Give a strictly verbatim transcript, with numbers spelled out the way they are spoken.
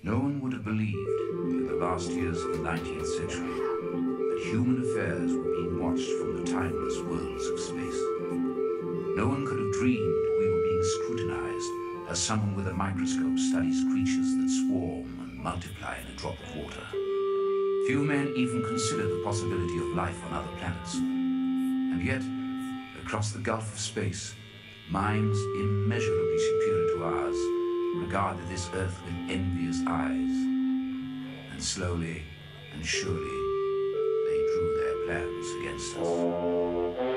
No one would have believed in the last years of the nineteenth century that human affairs were being watched from the timeless worlds of space. No one could have dreamed we were being scrutinized as someone with a microscope studies creatures that swarm and multiply in a drop of water. Few men even consider the possibility of life on other planets. And yet, across the gulf of space, minds immeasurably superior to ours regarded this Earth with envious eyes. And slowly and surely, they drew their plans against us.